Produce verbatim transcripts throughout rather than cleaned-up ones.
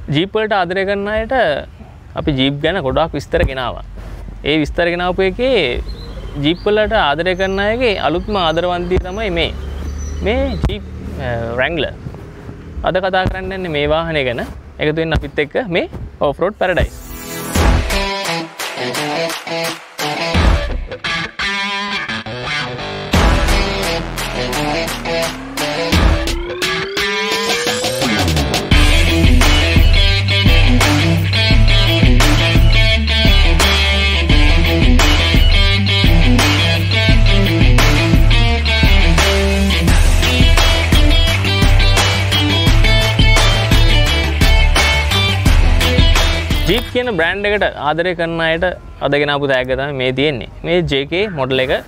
Jeep වලට ආදරය කරන අයට අපි ජීප් ගැන ගොඩාක් විස්තර ගෙනාවා. ඒ විස්තර ගෙනාවපු එකේ ජීප් වලට ආදරය කරන අයගේ අලුත්ම ආදරවන්තිය තමයි මේ මේ ජීප් රැංග්ලර්. අද කතා කරන්න යන්නේ මේ වාහනය ගැන. එකතු වෙන්න අපිත් එක්ක මේ ඔෆ් රෝඩ් පැරඩයිස්. ජීප් කියන බ්‍රෑන්ඩ් එකට ආදරය කරන අයට අද ගෙනාපු තෑග්ග තමයි මේ තියෙන්නේ. මේ ජේ කේ මොඩල් එක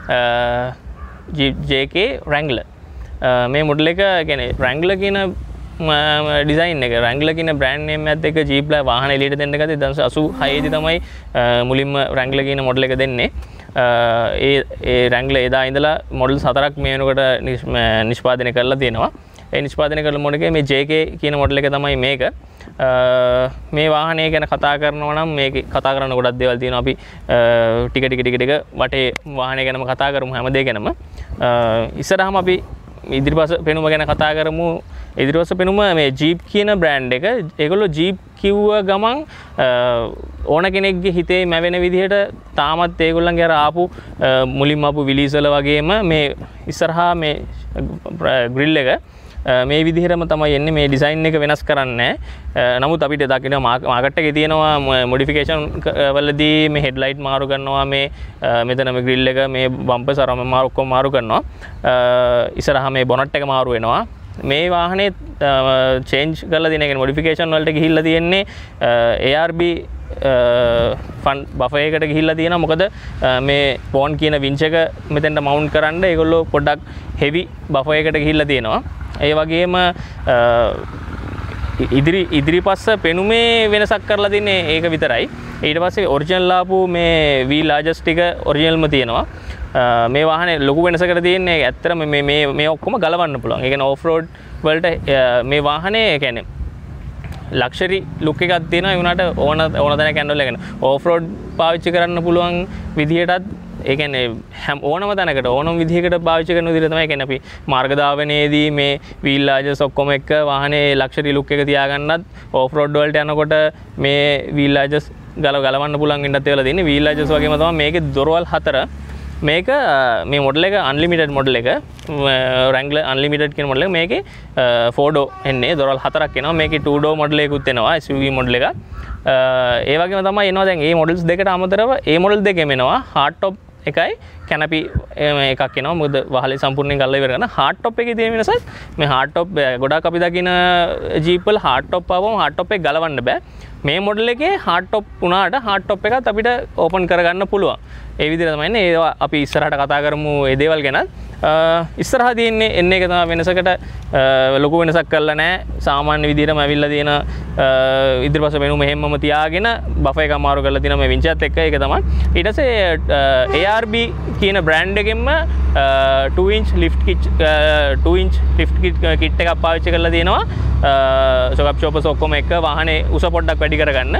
ජේ කේ රැංග්ලර්. මේ මොඩල් එක කියන්නේ රැංග්ලර් කියන ඩිසයින් එක රැංග්ලර් කියන බ්‍රෑන්ඩ් නේම් එකත් එක්ක ජීප්ලා වාහන එළියට දෙන්න ගත්තේ දෙදාස් අසූහය දී තමයි මුලින්ම රැංග්ලර් කියන මොඩල් එක දෙන්නේ. ඒ ඒ රැංග්ලර් එදා ඉඳලා මොඩල් හතරක් මේ වෙනකොට නිෂ්පාදනය කරලා තියෙනවා. ඒ නිෂ්පාදනය කරන මොඩල් එකේ මේ ජේ කේ කියන මොඩල් එක තමයි මේක. මේ වාහනය ගැන කතා කරනවා නම් මේක කතා කරන්න ගොඩක් දේවල් තියෙනවා. අපි ටික ටික ටික ටික වටේ වාහනය ගැනම කතා කරමු හැම දෙයක් ගැනම. ඉස්සරහම අපි ඉදිරිපස පෙනුම ගැන කතා කරමු. ඉදිරිපස පෙනුම මේ ජීප් කියන බ්‍රෑන්ඩ් එක. ඒගොල්ලෝ ජීප් කිව්ව ගමන් ඕන කෙනෙක්ගේ හිතේ මැවෙන විදිහට තාමත් ඒගොල්ලන්ගේ අර ආපු මුලින්ම ආපු විලීසල වගේම මේ ඉස්සරහා මේ ග්‍රිල් එක මේ විදිහටම තමයි එන්නේ. මේ ඩිසයින් එක වෙනස් කරන්නේ නැහැ. නමුත් අපිට දකින්න මාකට් එකේ තියෙනවා මොඩිෆිකේෂන් වලදී මේ හෙඩ්ලයිට් මාරු කරනවා, මේ මෙතන මේ ග්‍රිල් එක, මේ බම්පර්ස් අරම මාරු ඔක්කොම මාරු කරනවා. ඉස්සරහා මේ බොනට් එක මාරු වෙනවා. මේ වාහනේ චේන්ජ් කරලා තියෙන එක මොඩිෆිකේෂන් වලට ගිහිල්ලා තියෙන්නේ A R B front bumper එකට ගිහිල්ලා තියෙනවා. මොකද මේ පෝන් කියන වින්ච් එක මෙතෙන්ට මවුන්ට් කරන්න ඒගොල්ලෝ පොඩ්ඩක් හෙවි බෆර් එකට ගිහිල්ලා තියෙනවා. ඒ වගේම ඉදිරි ඉදිරිපස්ස පෙනුමේ වෙනසක් කරලා තින්නේ ඒක විතරයි. ඊට පස්සේ ඔරිජිනල් ආපු මේ වීල් ආජස් ටික ඔරිජිනල්ම තියෙනවා. මේ වාහනේ ලොකු වෙනසකට තියෙන්නේ ඇත්තටම මේ මේ මේ ඔක්කොම ගලවන්න පුළුවන්. ඒ කියන්නේ ඔෆ් රෝඩ් වලට මේ වාහනේ කියන්නේ ලක්ෂරි ලුක් එකක් තියෙනවා. ඒ වුණාට ඕන ඕන තැනක හැන්ඩල් එකගෙන ඔෆ් රෝඩ් පාවිච්චි කරන්න පුළුවන් විදිහටත් ඒ කියන්නේ හැම ඕනම තැනකට ඕනම විදිහකට පාවිච්චි කරන විදිහට තමයි කියන්නේ අපි මාර්ග ධාවනයේදී මේ වීල් ආජස් ඔක්කොම එක්ක වාහනේ ලක්ෂරි ලුක් එක තියාගන්නත් ඔෆ් රෝඩ් වලට යනකොට මේ වීල් ආජස් ගලව ගලවන්න පුළුවන් වෙන්නත් ඒවලා තියෙන්නේ. වීල් ආජස් වගේම තමයි මේකේ දොරවල් හතර. මේක මේ මොඩල් එක අන්ලිමිටඩ් මොඩල් එක රැංග්ලර් අන්ලිමිටඩ් කියන මොඩල් එක. මේකේ ෆෝර් ඩෝ එන්නේ දොරවල් හතරක් එනවා. මේකේ ටූ ඩෝ මොඩල් එකකුත් එනවා එස් යූ වී මොඩල් එක. ඒ වගේම තමයි එනවා දැන් මේ මොඩල්ස් දෙකට අමතරව මේ මොඩල් දෙකෙම එනවා හાર્ඩ් টොප් එකයි කැනපි එකක් එනවා. මොකද වහලේ සම්පූර්ණයෙන් ගල්ලා ඉවර කරන හાર્ඩ් টොප් එකේ තියෙන වෙනසත් මේ හાર્ඩ් টොප් ගොඩක් අපි දකින ජීප් වල හાર્ඩ් টොප් ආවම හાર્ඩ් টොප් එක ගලවන්න බෑ. මේ මොඩල් එකේ හાર્ඩ් টොප් වුණාට හાર્ඩ් টොප් එකත් අපිට ඕපන් කරගන්න පුළුවන්. ඒ විදිහට තමයි ඉන්නේ. ඒවා අපි ඉස්සරහට කතා කරමු ඒ දේවල් ගැන. ඉස්සරහ තියෙන්නේ එන්නේ එක තමයි වෙනසකට ලොකු වෙනසක් කරලා නැහැ. සාමාන්‍ය විදිහටම ඇවිල්ලා තියෙන ඉදිරිපස වෙනුම මෙහෙමම තියාගෙන බෆර් එක අමාරු කරලා තියෙන මේ වින්චයත් එක්ක ඒක තමයි. ඊට පස්සේ ඒ ආර් බී කියන බ්‍රෑන්ඩ් එකෙන්ම two inch lift kit two inch lift kit එකක් පාවිච්චි කරලා තියෙනවා. සොකප් චෝපර්ස් ඔක්කොම එක්ක වාහනේ උස පොඩ්ඩක් වැඩි කරගන්න.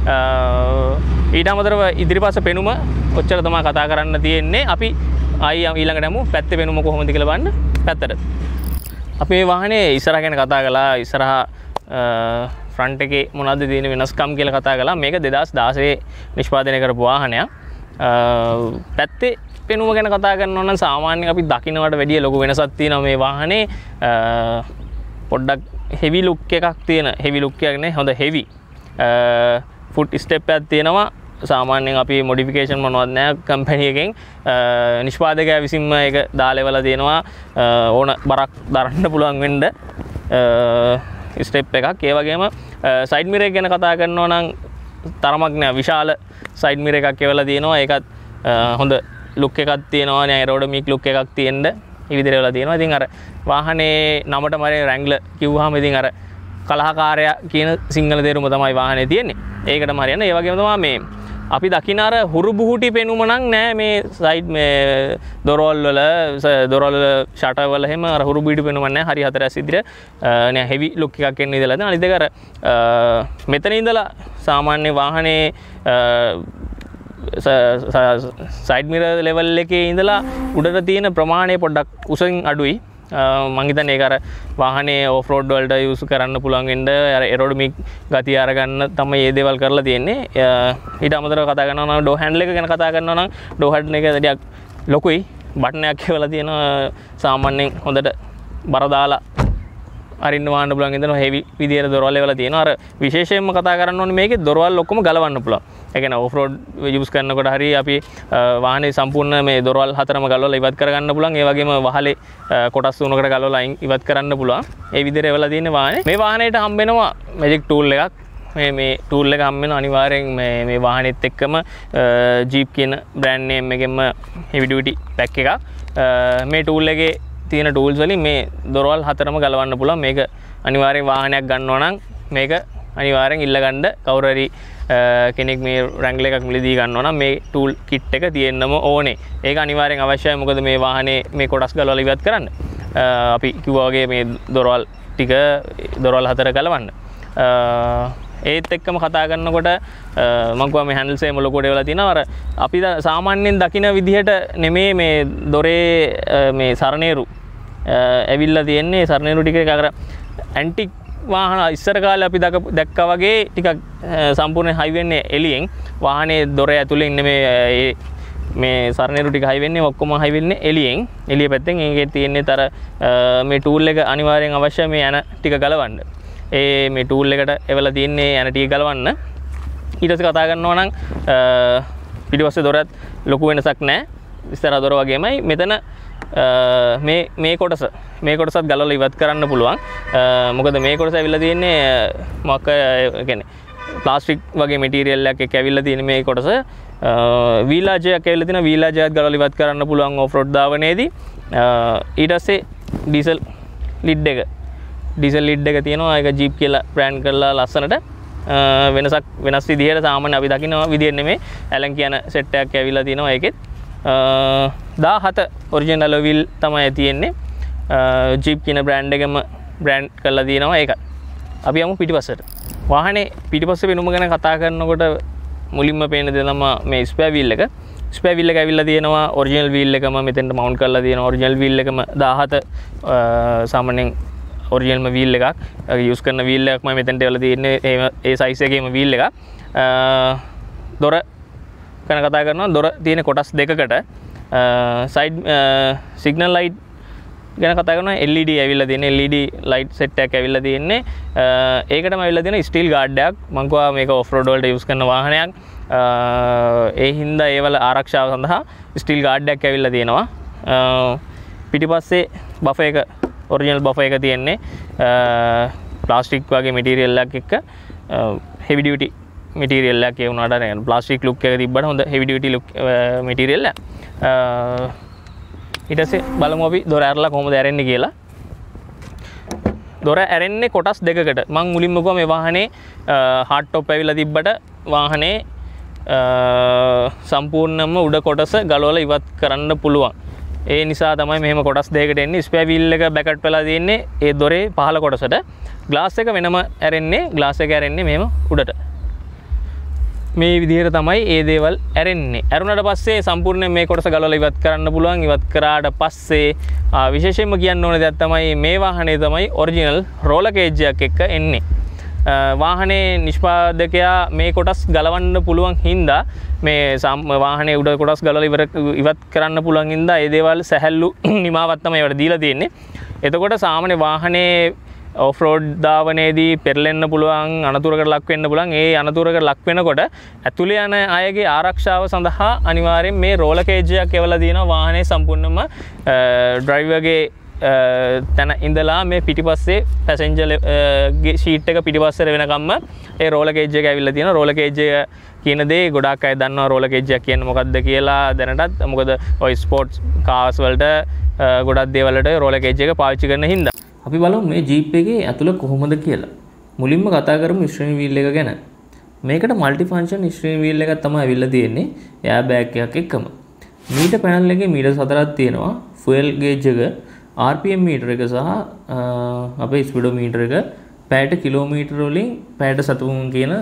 ඊට අමතරව ඉදිරිපස පෙනුම ඔච්චර තමයි කතා කරන්න තියෙන්නේ. අපි ආයි ඊළඟට යමු පැත්තේ පෙනුම කොහොමද කියලා බලන්න. පැත්තට අපි මේ වාහනේ ඉස්සරහ ගැන කතා කළා. ඉස්සරහ ෆ්‍රන්ට් එකේ මොනවද තියෙන වෙනස්කම් කියලා කතා කළා. මේක දෙදාස් දාසයේ නිෂ්පාදනය කරපු වාහනයක්. පැත්තේ පෙනුම ගැන කතා කරනවා නම් සාමාන්‍යයෙන් අපි දකින්නවට වැඩිය ලොකු වෙනසක් තියෙනවා මේ වාහනේ. පොඩ්ඩක් හෙවි ලුක් එකක් තියෙන හෙවි ලුක් එකක් නේ හොඳ හෙවි ෆුට් ස්ටෙප් එකක් තියෙනවා. සාමාන්‍යයෙන් අපි මොඩිෆිකේෂන් මොනවද නැහැ කම්පැනි එකෙන් නිෂ්පාදකයා විසින්ම ඒක දාලා ඉවලා තියෙනවා. ඕන බරක් දරන්න පුළුවන් වෙන්න ස්ටෙප් එකක්. ඒ වගේම සයිඩ් මිරර් එක ගැන කතා කරනවා නම් තරමක් නෑ විශාල සයිඩ් මිරර් එකක් එවලා තියෙනවා. ඒකත් හොඳ ලුක් එකක් තියෙනවා. නේ ඇරෝඩමික් ලුක් එකක් තියෙන්න මේ විදිහට එවලා තියෙනවා. ඉතින් අර වාහනේ නමට මරේ රැංග්ලර් කිව්වහම ඉතින් අර කලහකාරයා කියන සිංහල තේරුම තමයි වාහනේ තියෙන්නේ. ඒකටම හරියන්නේ. ඒ වගේම තමයි මේ අපි දකින අර හුරු බුහුටි පෙනුම නම් නෑ මේ සයිඩ් මේ දොරවල් වල දොරවල් ෂටර් වල හැම අර හුරු බුහුටි පෙනුම නෑ. හරි හතරස් ඉදිරිය නෑ හෙවි ලුක් එකක් එන්න ඉඳලා තියෙනවා. අනිත් එක අර මෙතන ඉඳලා සාමාන්‍ය වාහනේ සයිඩ් මිරර් ලෙවල් එකේ ඉඳලා උඩට තියෙන ප්‍රමාණය පොඩ්ඩක් උසින් අඩුයි. මං හිතන්නේ ඒක අර වාහනේ ඕෆ් රෝඩ් වලට යූස් කරන්න පුළුවන් වෙන්න අර එරොඩොමික් ගතිය අරගන්න තමයි මේ දේවල් කරලා තියෙන්නේ. ඊට අමතරව කතා කරනවා නම් ඩෝ හැන්ඩල් එක ගැන කතා කරනවා නම් ඩෝ හැන්ඩල් එක ටිකක් ලොකුයි. බටන් එකක් කියලා තියෙනවා සාමාන්‍යයෙන් හොඳට බර දාලා අරින්න වහන්න පුළුවන් ඉඳන හෙවි විදියට දොරවල් වල තියෙනවා. අර විශේෂයෙන්ම කතා කරන්න ඕනේ මේකේ දොරවල් ඔක්කොම ගලවන්න පුළුවන්. ඒ කියන්නේ ඕෆ් රෝඩ් යූස් කරනකොට හරි අපි වාහනේ සම්පූර්ණ මේ දොරවල් හතරම ගලවලා ඉවත් කරගන්න පුළුවන්. ඒ වගේම වහලේ කොටස් තුනකට ගලවලා ඉවත් කරන්න පුළුවන්. ඒ විදිහට එවලා තියෙන වාහනේ. මේ වාහනේට හම්බ වෙනවා මැජික් ටූල් එකක්. මේ මේ ටූල් එක හම්බ වෙනවා අනිවාර්යෙන් මේ මේ වාහනේත් එක්කම ජීප් කියන බ්‍රෑන්ඩ් නේම් එකෙන්ම හෙවි ඩියුටි පැක් එකක්. මේ ටූල් එකේ තියෙන ටූල්ස් වලින් මේ දොරවල් හතරම ගලවන්න පුළුවන්. මේක අනිවාර්යෙන් වාහනයක් ගන්නවා නම් මේක අනිවාර්යෙන් ඉල්ල ගන්න කවුරු හරි කෙනෙක් මේ රැන්ග්ලර් එකක් මිලදී ගන්නවා නම් මේ ටූල් කිට් එක තියෙන්නම ඕනේ. ඒක අනිවාර්යෙන් අවශ්‍යයි. මොකද මේ වාහනේ මේ කොටස් ගලවලා ඉවත් කරන්න. අපි කිව්වා වගේ මේ දොරවල් ටික දොරවල් හතර ගලවන්න. ඒත් එක්කම කතා කරනකොට මම කිව්වා මේ හැන්ඩල්ස් එකම ලොකුට වෙලා තිනවා. අර අපි සාමාන්‍යයෙන් දකින විදිහට නෙමේ මේ දොරේ මේ සරණේරු ඇවිල්ලා තියෙන්නේ. සරණේරු ටික අර ඇන්ටික් වාහන ඉස්සර කාලේ අපි දැක්කා වගේ ටිකක් සම්පූර්ණ හයි වෙන්නේ එළියෙන්. වාහනේ දොර ඇතුලේ ඉන්නේ මේ මේ සරණේරු ටික හයි වෙන්නේ ඔක්කොම හයි වෙන්නේ එළියෙන්. එළිය පැත්තෙන් ඒකේ තියෙන්නේ තර මේ ටූල් එක අනිවාර්යෙන් අවශ්‍යයි මේ යන ටික ගලවන්න. ඒ මේ ටූල් එකට එවලා තියෙන්නේ යන ටික ගලවන්න. ඊට පස්සේ කතා කරනවා නම් පිටිපස්සේ දොරත් ලොකු වෙනසක් නැහැ. ඉස්සර දොර වගේමයි මෙතන මේ මේ කොටස මේ කොටසත් ගලවලා ඉවත් කරන්න පුළුවන්. මොකද මේ කොටස ඇවිල්ලා තියෙන්නේ මොකක් කියන්නේ ප්ලාස්ටික් වගේ මැටීරියල් එකක් එක්ක ඇවිල්ලා තියෙන මේ කොටස වීලාජයක් ඇවිල්ලා තියෙන වීලාජයත් ගලවලා ඉවත් කරන්න පුළුවන් ඕෆ් රෝඩ් ධාවනයේදී. ඊට පස්සේ ඩීසල් ලිඩ් එක ඩීසල් ලිඩ් එක තියෙනවා. ඒක ජීප් කියලා බ්‍රෑන්ඩ් කරලා ලස්සනට වෙනසක් වෙනස් විදිහට සාමාන්‍ය අපි දකින්න විදිහ නෙමෙයි ඇලන් කියන සෙට් එකක් ඇවිල්ලා තියෙනවා. ඒකෙත් දාහත ඔරිජිනල් ඇලොයි වීල් තමයි තියෙන්නේ. ජීප් කියන බ්‍රෑන්ඩ් එකම බ්‍රෑන්ඩ් කරලා තියෙනවා. ඒක අපි යමු පිටිපස්සට. වාහනේ පිටිපස්සේ වෙනුම ගැන කතා කරනකොට මුලින්ම පේන දේ තමයි මේ ස්පෙයා වීල් එක. ස්පෙයා වීල් එක ඇවිල්ලා තියෙනවා ඔරිජිනල් වීල් එකම මෙතෙන්ට මවුන්ට් කරලා තියෙනවා. ඔරිජිනල් වීල් එකම දාහත සාමාන්‍යයෙන් ඔරිජිනල්ම වීල් එකක් යූස් කරන වීල් එකක් මම මෙතෙන්ට එවලා තියෙන්නේ. ඒ සයිස් එකේම වීල් එකක්. දොර ගැන කතා කරනවා. දොර තියෙන කොටස් දෙකකට සයිඩ් සිග්නල් ලයිට් ගැන කතා කරනවා. එල් ඊ ඩී ඇවිල්ලා තියෙන්නේ. L E D light set එකක් ඇවිල්ලා තියෙන්නේ. ඒකටම ඇවිල්ලා තියෙන ස්ටීල් ගාඩ් එකක්. මම කිව්වා මේක ඔෆ් රෝඩ් වලට යූස් කරන වාහනයක්. ඒ හින්දා ඒවල ආරක්ෂාව සඳහා ස්ටීල් ගාඩ් එකක් ඇවිල්ලා තියෙනවා. පිටිපස්සේ බෆර් එක ඔරිජිනල් බෆර් එක තියෙන්නේ. ප්ලාස්ටික් වගේ මැටීරියල් එකක් එක්ක හෙවි ඩියුටි මැටීරියල් එකක් ඒ වුණාට නේද ප්ලාස්ටික් ලුක් එක තිබ්බට හොඳ හෙවි ඩියුටි ලුක් මැටීරියල් එක. ඊට පස්සේ බලමු අපි දොර ඇරලා කොහොමද ඇරෙන්නේ කියලා. දොර ඇරෙන්නේ කොටස් දෙකකට. මම මුලින්ම කිව්වා මේ වාහනේ හાર્ඩ් টොප් ඇවිල්ලා තිබ්බට වාහනේ සම්පූර්ණයෙන්ම උඩ කොටස ගලවලා ඉවත් කරන්න පුළුවන්. ඒ නිසා තමයි මෙහෙම කොටස් දෙකකට එන්නේ. ස්පෙයා වීල් එක බැකට් වෙලා තියෙන්නේ ඒ දොරේ පහළ කොටසට. ග්ලාස් එක වෙනම ඇරෙන්නේ. ග්ලාස් එක ඇරෙන්නේ මෙහෙම උඩට. මේ විදිහට තමයි ඒ දේවල් ඇරෙන්නේ. ඇරුණාට පස්සේ සම්පූර්ණයෙන් මේ කොටස ගලවලා ඉවත් කරන්න පුළුවන්. ඉවත් කරාට පස්සේ විශේෂයෙන්ම කියන්න ඕනේ දෙයක් තමයි මේ වාහනේ තමයි ඔරිජිනල් රෝලර් කේජ් එකක් එක්ක එන්නේ. වාහනේ නිෂ්පාදකයා මේ කොටස් ගලවන්න පුළුවන් හින්දා මේ වාහනේ උඩ කොටස් ගලවලා ඉවර ඉවත් කරන්න පුළුවන් හින්දා ඒ දේවල් සැහැල්ලු නිමාවක් තමයි ඒවට දීලා තියෙන්නේ. එතකොට සාමාන්‍ය වාහනේ ඔෆ් රෝඩ් ධාවනයේදී පෙරලෙන්න පුළුවන් අනතුරකට ලක් වෙන්න පුළුවන්. ඒ අනතුරකට ලක් වෙනකොට ඇතුළේ යන අයගේ ආරක්ෂාව සඳහා අනිවාර්යෙන් මේ රෝලර් කේජ් එකක් එවලා තියෙනවා. වාහනේ සම්පූර්ණයෙන්ම ඩ්‍රයිවර්ගේ තැන ඉඳලා මේ පිටිපස්සේ පැසෙන්ජර් ගේ ෂීට් එක පිටිපස්සට වෙනකම්ම ඒ රෝලර් කේජ් එක ඇවිල්ලා තියෙනවා. රෝලර් කේජ් එක කියන දේ ගොඩාක් අය දන්නවා රෝලර් කේජ් එක කියන්නේ මොකක්ද කියලා දැනටත්. මොකද ඔය ස්පෝර්ට්ස් කාර්ස් වලට ගොඩක් දේවල් වලට රෝලර් කේජ් එක පාවිච්චි කරන හින්දා. අපි බලමු මේ ජීප් එකේ ඇතුළ කොහොමද කියලා. මුලින්ම කතා කරමු ස්ටියරින් වීල් එක ගැන. මේකට මල්ටි ෆන්ක්ෂන් ස්ටියරින් වීල් එකක් තමයි අවිල්ලා තියෙන්නේ එයා බෑග් එකක් එක්කම. මීටර් පැනල් එකේ මීටර් හතරක් තියෙනවා. ෆුවල් ගේජ් එක, ආර් පී එම් මීටර එක සහ අපේ ස්පීඩෝමීටර එක පැයට කිලෝමීටර වලින් පැයට සතුන් කියන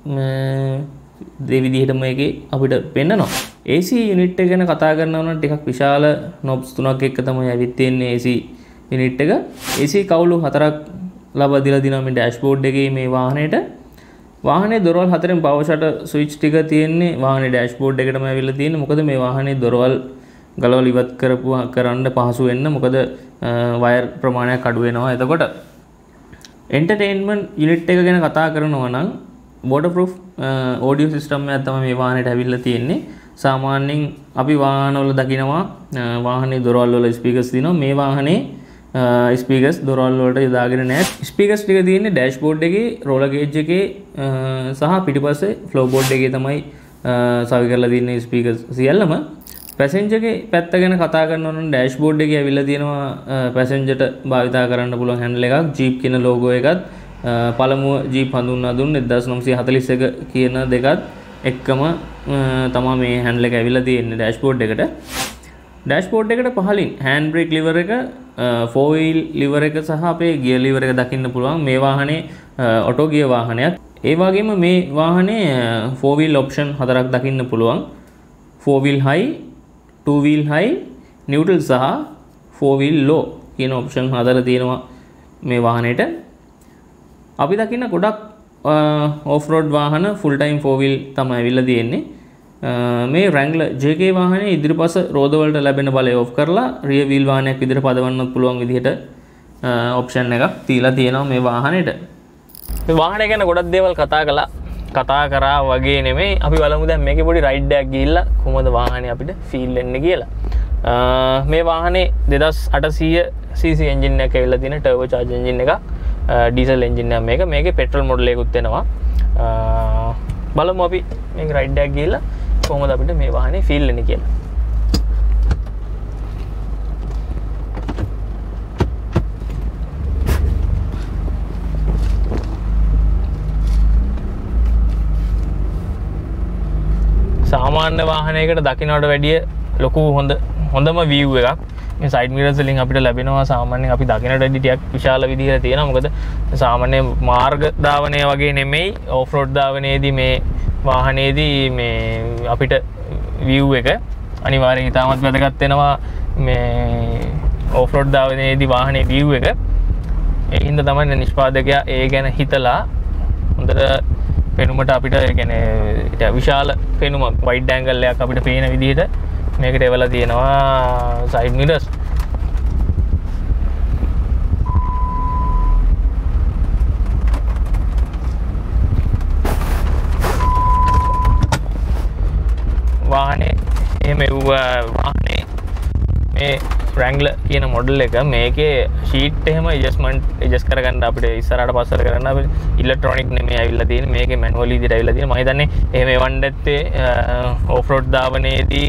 දේ විදිහට මේකේ අපිට පෙන්නනවා. ඒ සී යුනිට් එක ගැන කතා කරනවා නම් ටිකක් විශාල නොබ්ස් තුනක් එක්ක තමයි ඇවිත් තියෙන්නේ ඒ සී යුනිට් එක. ඒ සී කවුළු හතරක් ලබා දීලා දිනවා මේ ඩෑෂ්බෝඩ් එකේ මේ වාහනේට. වාහනේ දොරවල් හතරෙන් පවර් ෂටර් ස්විච් ටික තියෙන්නේ වාහනේ ඩෑෂ්බෝඩ් එකටම ඇවිල්ලා තියෙන්නේ. මොකද මේ වාහනේ දොරවල් ගලවලා ඉවත් කරපුවා කරන්න පහසු වෙන්න. මොකද වයර් ප්‍රමාණයක් අඩු වෙනවා. එතකොට එන්ටර්ටේන්මන්ට් යුනිට් එක ගැන කතා කරනවා නම් waterproof audio system එකක් තමයි මේ වාහනේට ඇවිල්ලා තියෙන්නේ. සාමාන්‍යයෙන් අපි වාහනවල දකිනවා වාහනේ දොරවල් වල ස්පීකර්ස් තියෙනවා. මේ වාහනේ ස්පීකර්ස් දොරවල් වලට යොදාගෙන නැහැ. ස්පීකර්ස් ටික තියෙන්නේ ඩෑෂ්බෝඩ් එකේ, රෝලර් ගේජ් එකේ සහ පිටිපස්සේ ෆ්ලෝ බෝඩ් එකේ තමයි සවි කරලා තියෙන්නේ ස්පීකර්ස් සියල්ලම. පැසෙන්ජර්ගේ පැත්ත ගැන කතා කරනවා නම් ඩෑෂ්බෝඩ් එකේ ඇවිල්ලා තියෙනවා පැසෙන්ජර්ට භාවිතා කරන්න පුළුවන් හැන්ඩල් එකක්. ජීප් කියන ලෝගෝ එකත් පළමුව ජීප් හඳුන්වා දුන්නේ එක්දාස් නවසිය හතළිස් එක කියන දෙකත් එක්කම තමයි මේ හැන්ඩල් එක ඇවිල්ලා තියෙන්නේ ඩෑෂ්බෝඩ් එකට. ඩෑෂ්බෝඩ් එකට පහලින් හෑන්ඩ් බ්‍රේක් ලිවර් එක, ෆෝර් වීල් ලිවර් එක සහ අපේ ගියර් ලිවර් එක දකින්න පුළුවන්. මේ වාහනේ ඔටෝ ගියර් වාහනයක්. ඒ වගේම මේ වාහනේ ෆෝර් වීල් ඔප්ෂන් හතරක් දකින්න පුළුවන්. Four wheel high, two wheel high, neutral සහ ෆෝර් වීල් ලෝ කියන ඔප්ෂන් හතර තියෙනවා මේ වාහනේට. අපි දකින්න ගොඩක් ඕෆ් රෝඩ් වාහන ෆුල් ටයිම් ෆෝර් වීල් තමයි අවිල්ලා තියෙන්නේ. මේ රැංග්ලර් ජේ කේ වාහනේ ඉදිරිපස රෝද වලට ලැබෙන බලය ඔෆ් කරලා රියර් වීල් වාහනයක් විදිහට පදවන්නත් පුළුවන් විදිහට ඔප්ෂන් එකක් තියලා තියෙනවා මේ වාහනේට. මේ වාහනේ ගැන ගොඩක් දේවල් කතා කළා. කතා කරා වගේ නෙමෙයි. අපි බලමු දැන් මේකේ පොඩි රයිඩ් එකක් ගිහිල්ලා කොහොමද වාහනේ අපිට ෆීල් වෙන්නේ කියලා. මේ වාහනේ දෙදාස් අටසීය සීසී එන්ජින් එකක් ඇවිල්ලා තියෙන ටර්බෝ චාර්ජ් එන්ජින් එකක්. ඩීසල් එන්ජින් එකක් මේක. මේකේ පෙට්‍රල් මොඩල් එකකුත් එනවා. බලමු අපි මේක රයිඩ් එකක් ගිහිල්ලා කොහොමද අපිට මේ වාහනේ ෆීල් වෙන්නේ කියලා. සාමාන්‍ය වාහනයකට දකින්නට වැඩිය ලොකු හොඳ හොඳම view එකක් මේ side mirrors වලින් අපිට ලැබෙනවා. සාමාන්‍යයෙන් අපි දකින්නට වැඩි ටිකක් විශාල විදිහට තියෙනවා. මොකද සාමාන්‍ය මාර්ග ධාවනය වගේ නෙමෙයි off road ධාවනයේදී මේ වාහනයේදී මේ අපිට view එක අනිවාර්යයෙන් ඉතාමත් වැදගත් වෙනවා. මේ off road ධාවනයේදී වාහනේ view එක ඒ හින්දා තමයි නිෂ්පාදකයා ඒ ගැන හිතලා හොඳට පෙනුමට අපිට කියන්නේ විශාල පෙනුමක් වයිඩ් ඇන්ගල් එකක් අපිට පේන විදිහට මේකට එවලා තියෙනවා සයිඩ් මිරර්ස්. වාහනේ එහෙම වාහනේ මේ රැංග්ලර් කියන මොඩල් එක මේකේ ෂීට් එහෙම ඇඩ්ජස්ට්මන්ට් ඇඩ්ජස්ට් කරගන්න අපිට ඉස්සරහට පස්සට කරන්න අපිට ඉලෙක්ට්‍රොනික නෙමෙයි ඇවිල්ලා තියෙන්නේ. මේකේ මැනුවල් විදිහට ඇවිල්ලා තියෙනවා. මම හිතන්නේ එහෙම එවන්න ඇත්තේ ඕෆ් රෝඩ් ධාවනයේදී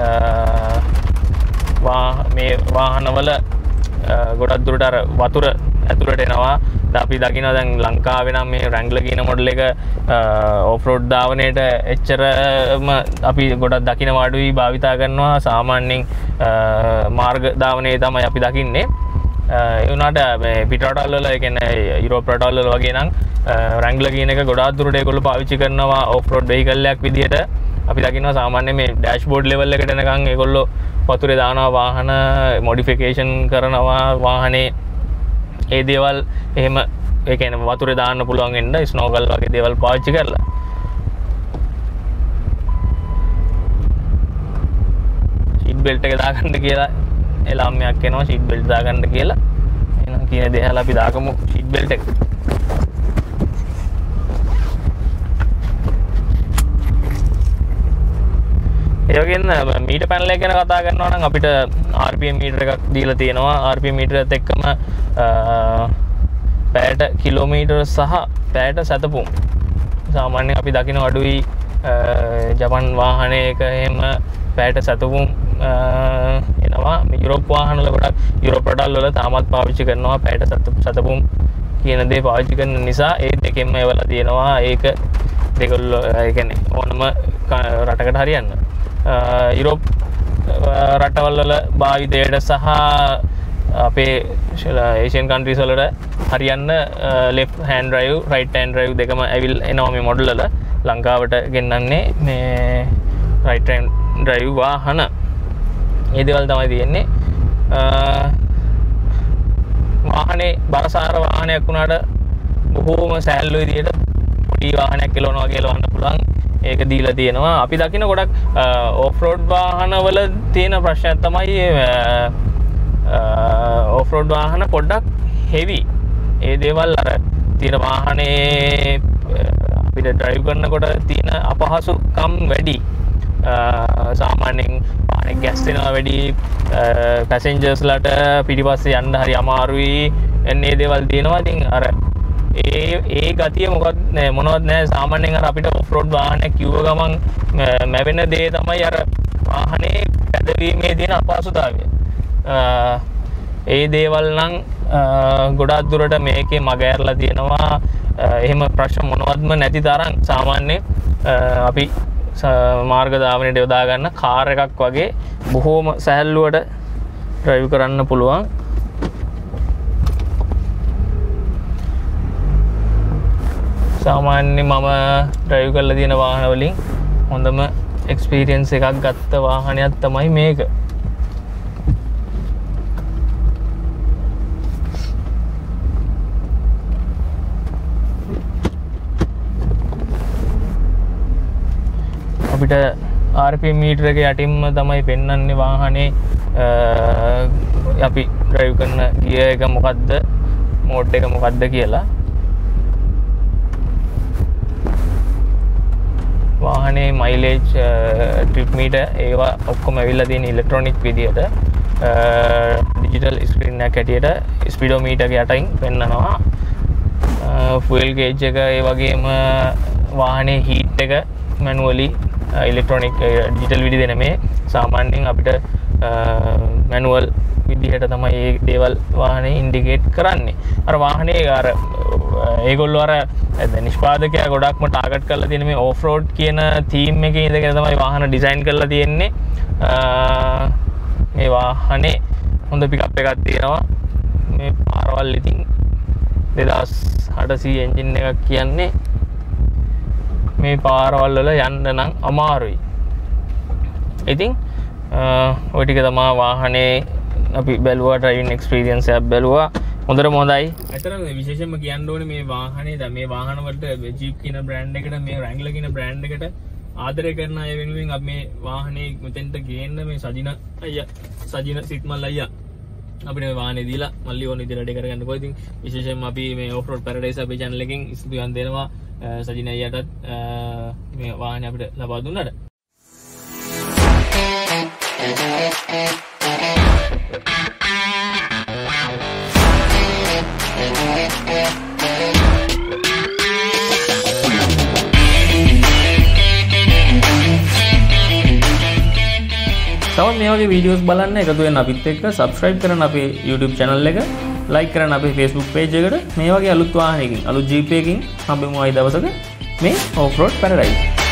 වා මේ වාහනවල ගොඩක් දුරට අර වතුර ඇතුළට එනවා. අපි දකිනවා දැන් ලංකාවේ නම් මේ රැංග්ලර් කියන මොඩල් එක ඕෆ් රෝඩ් ධාවනයේට එච්චරම අපි ගොඩක් දකිනවා අඩුයි භාවිතා කරනවා. සාමාන්‍යයෙන් මාර්ග ධාවනයේ තමයි අපි දකින්නේ. ඒ වුණාට මේ පිට රටවල් වල ඒ කියන්නේ යුරෝප රටවල් වල වගේ නම් රැංග්ලර් කියන එක ගොඩාක් දුරට ඒගොල්ලෝ පාවිච්චි කරනවා ඕෆ් රෝඩ් වෙහිකල් එකක් විදිහට. අපි දකිනවා සාමාන්‍යයෙන් මේ ඩෑෂ්බෝඩ් ලෙවල් එකට එනකන් ඒගොල්ලෝ වතුරේ දානවා වාහන මොඩිෆිකේෂන් කරනවා වාහනේ ඒ දේවල් එහෙම ඒ කියන්නේ වතුරේ දාන්න පුළුවන් වෙන්න ස්නෝකල් වගේ දේවල් පාවිච්චි කරලා. සීට් බෙල්ට් එක දාගන්න කියලා එලාම්යක් එනවා සීට් බෙල්ට් දාගන්න කියලා. එහෙනම් කියන දේ අහලා අපි දාගමු සීට් බෙල්ට් එක. ඒ වගේම මීටර් පැනල් එක ගැන කතා කරනවා නම් අපිට ආර් පී එම් මීටර එකක් දීලා තියෙනවා. ආර් පී එම් මීටරත් එක්කම පැයට කිලෝමීටර සහ පැයට සැතපුම්. සාමාන්‍යයෙන් අපි දකින අඩුයි ජපන් වාහනයක එහෙම පැයට සැතපුම් එනවා. මේ යුරෝප වාහන වල ගොඩක් යුරෝප රටවල් වල තාමත් පාවිච්චි කරනවා පැයට සැතපුම් කියන දේ පාවිච්චි කරන නිසා ඒ දෙකෙන්ම එවලා තියෙනවා. ඒක දෙගොල්ලෝ ඒ කියන්නේ ඕනම රටකට හරියන්න යුරෝප් රටවල් වල භාවිතයට සහ අපේ ඒෂියන් කන්ට්‍රීස් වලට හරියන්න left hand drive right hand drive දෙකම ඇවිල් එනවා මේ මොඩල් වල ලංකාවට ගෙන්නන්නේ මේ right hand drive වාහන ඒ දේවල් තමයි තියෙන්නේ වාහනේ බරසාර වාහනයක් වුණාට බොහෝම සෑහළු විදියට පොඩි වාහනයක් කෙලවනවා කියලාවන්න පුළුවන් ඒක දීලා තියෙනවා අපි දකින ගොඩක් ඕෆ් රෝඩ් වාහන වල තියෙන ප්‍රශ්නයක් තමයි ඕෆ් රෝඩ් වාහන පොඩ්ඩක් හෙවි ඒ දේවල් අර තියෙන වාහනේ අපිට ඩ්‍රයිව් කරනකොට තියෙන අපහසුකම් වැඩි සාමාන්‍යයෙන් වාහනේ ගෑස් දෙනවා වැඩි පැසෙන්ජර්ස්ලාට පිටිපස්සේ යන්න හරි අමාරුයි එන්නේ දේවල් තියෙනවා ඉතින් අර ඒ ඒ ගතිය මොකක්ද මොනවත් නැහැ සාමාන්‍යයෙන් අර අපිට ඔෆ් රෝඩ් වාහනයක් කිව්ව ගමන් මැවෙන දේ තමයි අර වාහනේ පැදවීමේ තියෙන අපහසුතාවය. ඒ දේවල් නම් ගොඩාක් දුරට මේකේ මග ඇරලා තියෙනවා. එහෙම ප්‍රශ්න මොනවත්ම නැති තරම් සාමාන්‍ය අපි මාර්ග ධාවනයට යොදා ගන්න කාර් එකක් වගේ බොහෝම සැහැල්ලුවට ඩ්‍රයිව් කරන්න පුළුවන්. සාමාන්‍ය මම ඩ්‍රයිව් කරලා තියෙන වාහන වලින් හොඳම එක්ස්පීරියන්ස් එකක් ගත්ත වාහනයක් තමයි මේක. අපිට ආර් පී එම් මීටර එක යටින්ම තමයි පෙන්වන්නේ වාහනේ අපි ඩ්‍රයිව් කරන ගියර් එක මොකද්ද මෝඩ් එක මොකද්ද කියලා. වාහනේ මයිලේජ් ට්‍රිප් මීටර් ඒවා ඔක්කොම ඇවිල්ලා තියෙන ඉලෙක්ට්‍රොනික විදියට ඩිජිටල් ස්ක්‍රීන් එකක් හැටියට ස්පීඩෝමීටර් එක යටින් පෙන්නනවා. ෆුවල් ගේජ් එක ඒ වගේම වාහනේ හීට් එක මැනුවලි ඉලෙක්ට්‍රොනික ඩිජිටල් විදිහට නෙමෙයි සාමාන්‍යයෙන් අපිට මැනුවල් විදිහට තමයි මේ දේවල් වාහනේ ඉන්ඩිකේට් කරන්නේ. අර වාහනේ අර ඒගොල්ලෝ අර නිෂ්පාදකයා ගොඩක්ම ටාගට් කරලා තියෙන මේ ඕෆ් රෝඩ් කියන තීම් එකේ ඉඳගෙන තමයි වාහන ඩිසයින් කරලා තියෙන්නේ. මේ වාහනේ හොඳ පිකප් එකක් තියෙනවා. මේ පාරවල් ඉතින් දෙදාස් අටසීය එන්ජින් එකක් කියන්නේ මේ පාරවල් වල යන්න නම් අමාරුයි. ඉතින් ඔය ටික තමයි වාහනේ අපි බැලුවා ඩ්‍රයිවිං එක්ස්පීරියන්ස් එකක් බැලුවා. හොඳටම හොඳයි. ඇත්තටම විශේෂයෙන්ම කියන්න ඕනේ මේ වාහනේ දැන් මේ වාහන වලට ජීප් කියන බ්‍රෑන්ඩ් එකට මේ රැන්ග්ලර් කියන බ්‍රෑන්ඩ් එකට ආදරය කරන අය වෙනුවෙන් අපි මේ වාහනේ මෙතෙන්ට ගේන්න මේ සජින අයියා සජින සිත්මල් අයියා අපිට මේ වාහනේ දීලා මල්ලි ඕන විදිහට වැඩ කරගන්නකෝ. ඉතින් විශේෂයෙන්ම අපි මේ ඔෆ් රෝඩ් පැරඩයිස් අපේ channel එකෙන් ස්තුතිවන්ත දෙනවා සජින අයියාටත් මේ වාහනේ අපිට ලබා දුන්නාට. තවත් මේ වගේ වීඩියෝස් බලන්න එකතු වෙන්න අපිත් එක්ක subscribe කරන්න අපේ YouTube channel එක, like කරන්න අපේ Facebook page එකට. මේ වගේ අලුත් වාහනයකින් අලුත් ජීප් එකකින් හම්බෙමු ආයි දවසක මේ off road paradise.